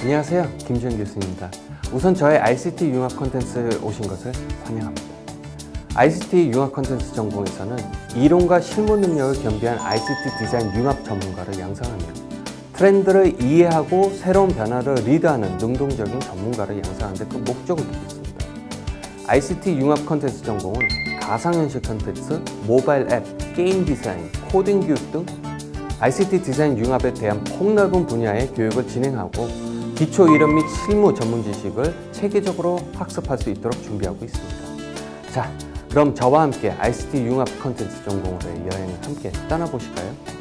안녕하세요, 김주현 교수입니다. 우선 저의 ICT 융합 콘텐츠에 오신 것을 환영합니다. ICT 융합 콘텐츠 전공에서는 이론과 실무 능력을 겸비한 ICT 디자인 융합 전문가를 양성하며 트렌드를 이해하고 새로운 변화를 리드하는 능동적인 전문가를 양성하는 데 그 목적을 두고 있습니다. ICT 융합 콘텐츠 전공은 가상현실 콘텐츠, 모바일 앱, 게임 디자인, 코딩 교육 등 ICT 디자인 융합에 대한 폭넓은 분야의 교육을 진행하고 기초 이론 및 실무 전문 지식을 체계적으로 학습할 수 있도록 준비하고 있습니다. 자, 그럼 저와 함께 ICT 융합 콘텐츠 전공으로의 여행을 함께 떠나보실까요?